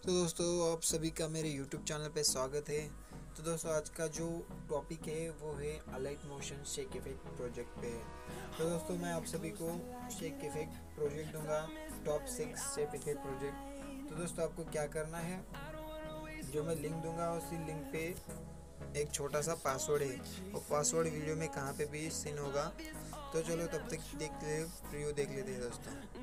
तो दोस्तों आप सभी का मेरे YouTube चैनल पे स्वागत है। तो दोस्तों आज का जो टॉपिक है वो है Alight Motion shake effect project पे है। तो दोस्तों मैं आप सभी को शेक इफेक्ट प्रोजेक्ट दूंगा, टॉप 6 शेक इफेक्ट प्रोजेक्ट। तो दोस्तों आपको क्या करना है, जो मैं लिंक दूंगा उसी लिंक पे एक छोटा सा पासवर्ड है, और पासवर्ड वीडियो में कहाँ पे भी सीन होगा। तो चलो तब तक देख ले, प्रीव्यू देख लेते हैं दोस्तों।